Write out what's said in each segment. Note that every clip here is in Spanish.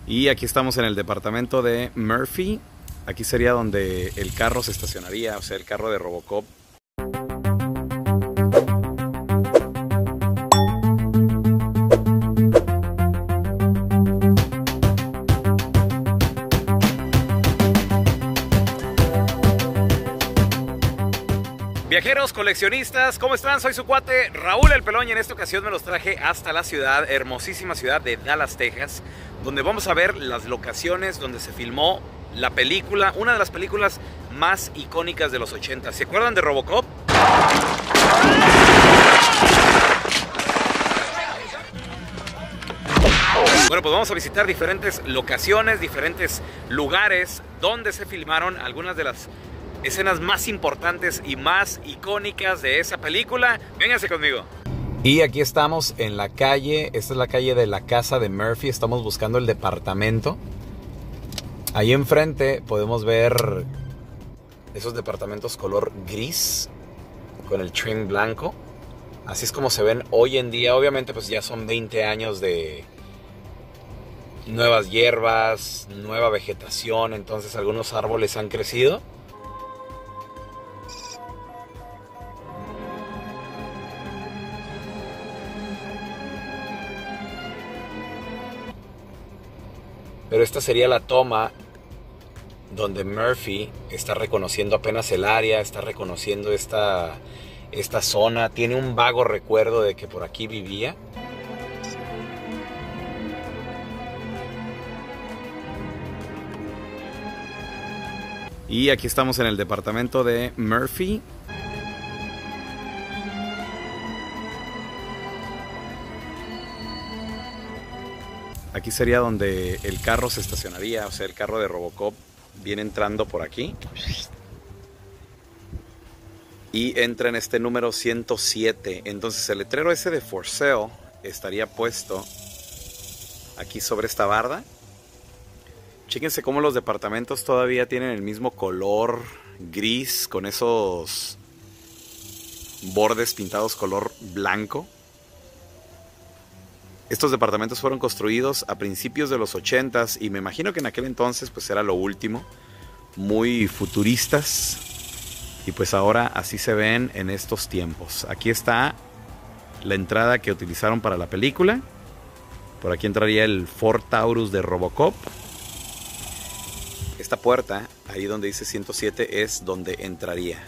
Y aquí estamos en el departamento de Murphy. Aquí sería donde el carro se estacionaría, o sea, el carro de Robocop. Viajeros, coleccionistas, ¿cómo están? Soy su cuate Raúl El Pelón y en esta ocasión me los traje hasta la ciudad, hermosísima ciudad de Dallas, Texas, donde vamos a ver las locaciones donde se filmó la película, una de las películas más icónicas de los 80. ¿Se acuerdan de Robocop? Bueno, pues vamos a visitar diferentes locaciones, diferentes lugares donde se filmaron algunas de las escenas más importantes y más icónicas de esa película. Vénganse conmigo. Y aquí estamos en la calle, esta es la calle de la casa de Murphy, estamos buscando el departamento. Ahí enfrente podemos ver esos departamentos color gris con el trim blanco. Así es como se ven hoy en día. Obviamente pues ya son 20 años de nuevas hierbas, nueva vegetación, entonces algunos árboles han crecido. Pero esta sería la toma donde Murphy está reconociendo apenas el área, está reconociendo esta zona. Tiene un vago recuerdo de que por aquí vivía. Y aquí estamos en el departamento de Murphy. Aquí sería donde el carro se estacionaría, o sea, el carro de Robocop viene entrando por aquí. Y entra en este número 107. Entonces el letrero ese de For Sale estaría puesto aquí sobre esta barda. Chéquense cómo los departamentos todavía tienen el mismo color gris con esos bordes pintados color blanco. Estos departamentos fueron construidos a principios de los 80s y me imagino que en aquel entonces pues era lo último, muy futuristas, y pues ahora así se ven en estos tiempos. Aquí está la entrada que utilizaron para la película. Por aquí entraría el Ford Taurus de Robocop. Esta puerta, ahí donde dice 107, es donde entraría.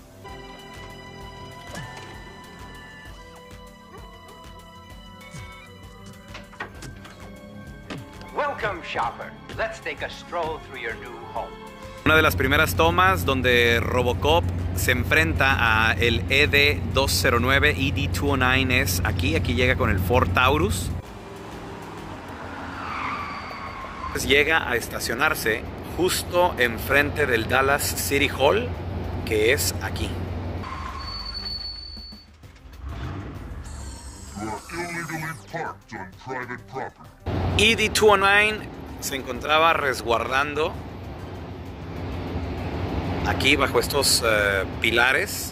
Una de las primeras tomas donde Robocop se enfrenta a el ED-209, ED-209 es aquí llega con el Ford Taurus. Pues llega a estacionarse justo enfrente del Dallas City Hall, que es aquí. ED-209 se encontraba resguardando aquí bajo estos pilares.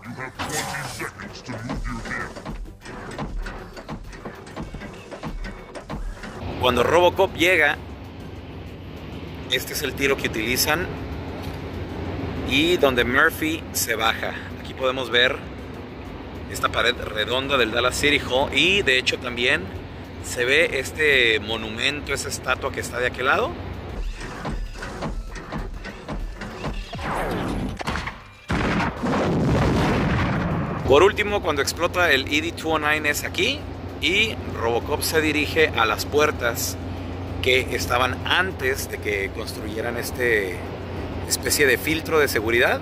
Cuando Robocop llega, este es el tiro que utilizan y donde Murphy se baja. Aquí podemos ver esta pared redonda del Dallas City Hall y de hecho también se ve este monumento, esa estatua que está de aquel lado. Por último, cuando explota el ED-209 es aquí y Robocop se dirige a las puertas que estaban antes de que construyeran este especie de filtro de seguridad.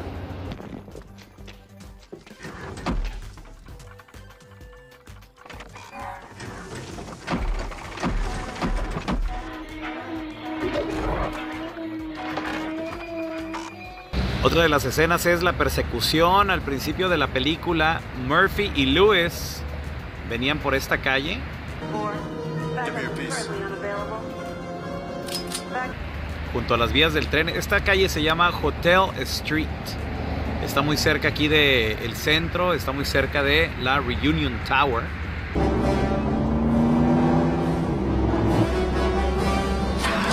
Otra de las escenas es la persecución al principio de la película. Murphy y Lewis venían por esta calle. Junto a las vías del tren. Esta calle se llama Hotel Street. Está muy cerca aquí del centro, está muy cerca de la Reunion Tower.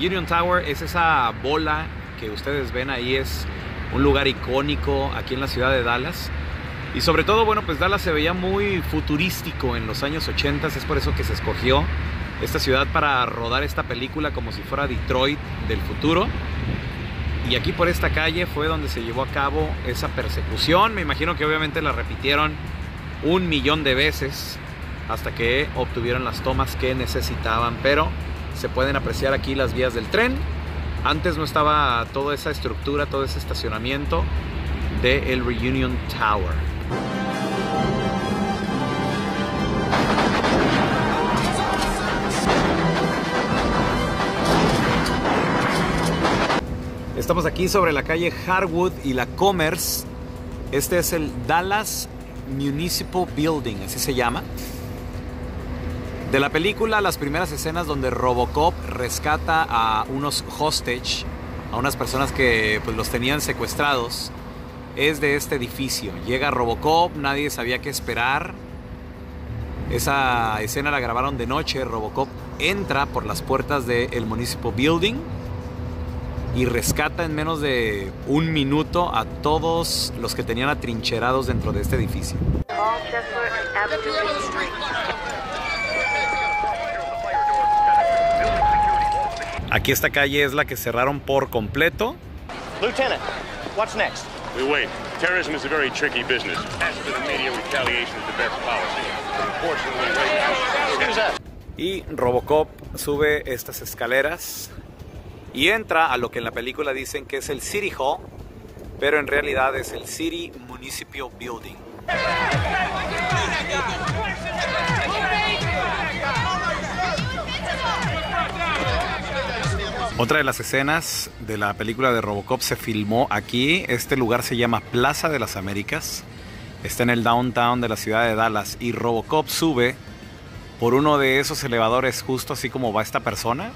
Union Tower es esa bola que ustedes ven ahí, es un lugar icónico aquí en la ciudad de Dallas. Y sobre todo, bueno, pues Dallas se veía muy futurístico en los años 80, es por eso que se escogió esta ciudad para rodar esta película como si fuera Detroit del futuro. Y aquí por esta calle fue donde se llevó a cabo esa persecución. Me imagino que obviamente la repitieron 1.000.000 de veces hasta que obtuvieron las tomas que necesitaban, pero se pueden apreciar aquí las vías del tren. Antes no estaba toda esa estructura, todo ese estacionamiento del Reunion Tower. Estamos aquí sobre la calle Harwood y la Commerce. Este es el Dallas Municipal Building, así se llama. De la película, las primeras escenas donde Robocop rescata a unos hostage, a unas personas que pues los tenían secuestrados, es de este edificio. Llega Robocop, nadie sabía qué esperar. Esa escena la grabaron de noche. Robocop entra por las puertas del Municipal Building y rescata en menos de 1 minuto a todos los que tenían atrincherados dentro de este edificio. Aquí esta calle es la que cerraron por completo. Lieutenant, what's next? We wait. Terrorism is a very tricky business. As for the media, retaliation is the best policy. Unfortunately, right now... Y Robocop sube estas escaleras y entra a lo que en la película dicen que es el City Hall, pero en realidad es el City Municipal Building. Otra de las escenas de la película de Robocop se filmó aquí. Este lugar se llama Plaza de las Américas. Está en el downtown de la ciudad de Dallas. Y Robocop sube por uno de esos elevadores justo así como va esta persona.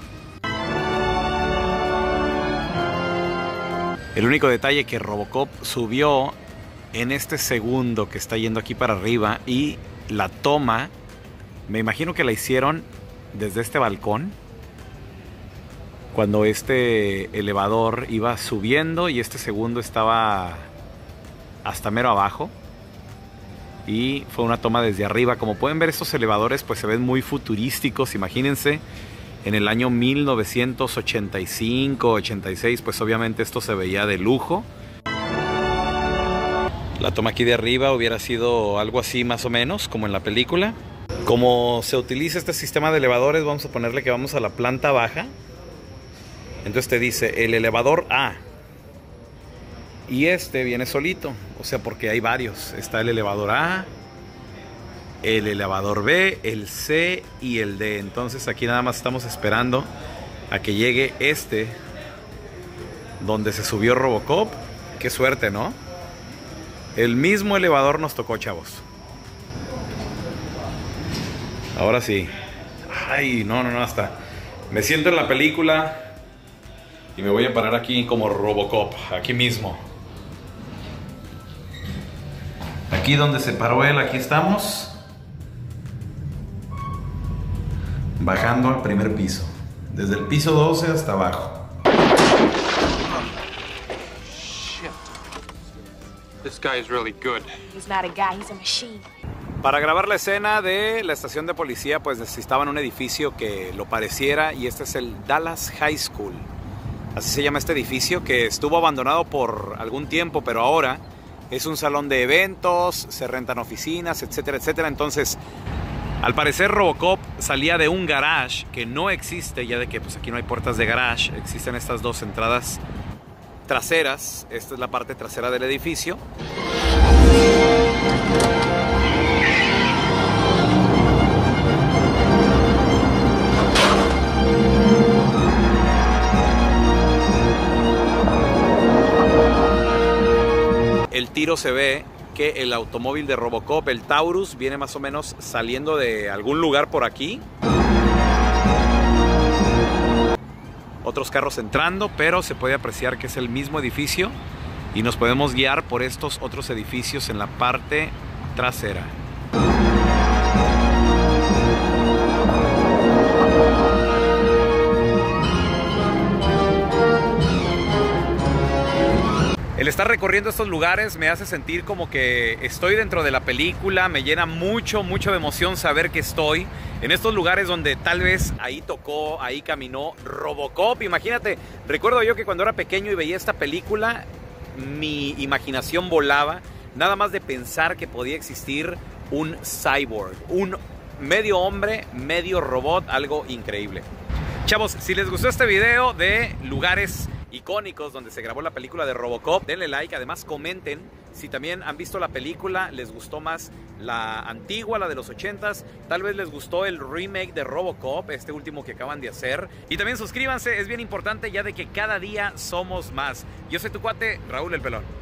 El único detalle que Robocop subió en este segundo que está yendo aquí para arriba, y la toma, me imagino que la hicieron desde este balcón, cuando este elevador iba subiendo y este segundo estaba hasta mero abajo, y fue una toma desde arriba. Como pueden ver, estos elevadores pues se ven muy futurísticos. Imagínense en el año 1985, 86, pues obviamente esto se veía de lujo. La toma aquí de arriba hubiera sido algo así más o menos como en la película. Como se utiliza este sistema de elevadores, vamos a ponerle que vamos a la planta baja. Entonces te dice el elevador A, y este viene solito, o sea, porque hay varios. Está el elevador A, el elevador B, el C y el D. Entonces aquí nada más estamos esperando a que llegue este donde se subió Robocop. Qué suerte, ¿no? El mismo elevador nos tocó, chavos. Ahora sí. Ay, no, hasta me siento en la película y me voy a parar aquí como Robocop, aquí mismo. Aquí donde se paró él, aquí estamos. Bajando al primer piso. Desde el piso 12 hasta abajo. Shit. This guy is really good. He's not a guy, he's a machine. Para grabar la escena de la estación de policía, pues necesitaban un edificio que lo pareciera, y este es el Dallas High School. Así se llama este edificio, que estuvo abandonado por algún tiempo, pero ahora es un salón de eventos, se rentan oficinas, etcétera, etcétera. Entonces, al parecer Robocop salía de un garage que no existe, ya de que pues aquí no hay puertas de garage, existen estas dos entradas traseras. Esta es la parte trasera del edificio. El tiro se ve que el automóvil de Robocop, el Taurus, viene más o menos saliendo de algún lugar por aquí. Otros carros entrando, pero se puede apreciar que es el mismo edificio y nos podemos guiar por estos otros edificios en la parte trasera. recorriendo estos lugares me hace sentir como que estoy dentro de la película, me llena mucho de emoción saber que estoy en estos lugares donde tal vez ahí tocó, ahí caminó Robocop. Imagínate, recuerdo yo que cuando era pequeño y veía esta película, mi imaginación volaba, nada más de pensar que podía existir un cyborg, un medio hombre, medio robot, algo increíble. Chavos, si les gustó este video de lugares icónicos donde se grabó la película de Robocop, denle like, además comenten si también han visto la película, les gustó más la antigua, la de los 80s, tal vez les gustó el remake de Robocop, este último que acaban de hacer, y también suscríbanse, es bien importante ya de que cada día somos más. Yo soy tu cuate, Raúl el Pelón.